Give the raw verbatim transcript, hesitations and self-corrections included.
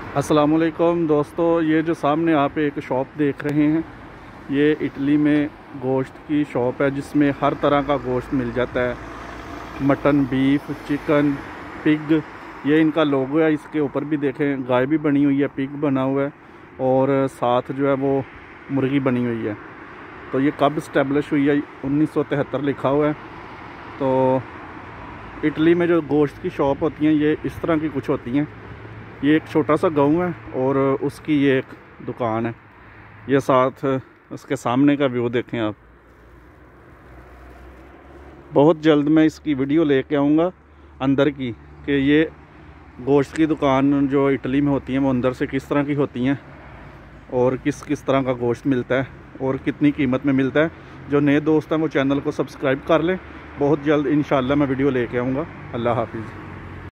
अस्सलामुअलैकुम दोस्तों, ये जो सामने आप एक शॉप देख रहे हैं, ये इटली में गोश्त की शॉप है जिसमें हर तरह का गोश्त मिल जाता है। मटन, बीफ, चिकन, पिग, ये इनका लोगो है। इसके ऊपर भी देखें, गाय भी बनी हुई है, पिग बना हुआ है और साथ जो है वो मुर्गी बनी हुई है। तो ये कब इस्टेब्लिश हुई है? उन्नीस सौ तिहत्तर लिखा हुआ है। तो इटली में जो गोश्त की शॉप होती हैं ये इस तरह की कुछ होती हैं। ये एक छोटा सा गांव है और उसकी ये एक दुकान है। ये साथ उसके सामने का व्यू देखें आप। बहुत जल्द मैं इसकी वीडियो लेके आऊँगा अंदर की, कि ये गोश्त की दुकान जो इटली में होती हैं वो अंदर से किस तरह की होती हैं और किस किस तरह का गोश्त मिलता है और कितनी कीमत में मिलता है। जो नए दोस्त हैं वो चैनल को सब्सक्राइब कर लें। बहुत जल्द इंशाल्लाह मैं वीडियो लेके आऊँगा। अल्लाह हाफिज़।